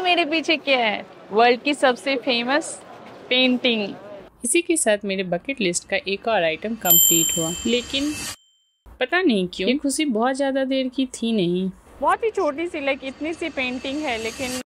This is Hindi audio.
मेरे पीछे क्या है? वर्ल्ड की सबसे फेमस पेंटिंग। इसी के साथ मेरे बकेट लिस्ट का एक और आइटम कंप्लीट हुआ, लेकिन पता नहीं क्यों ये खुशी बहुत ज़्यादा देर की थी नहीं। बहुत ही छोटी सी, लाइक इतनी सी पेंटिंग है, लेकिन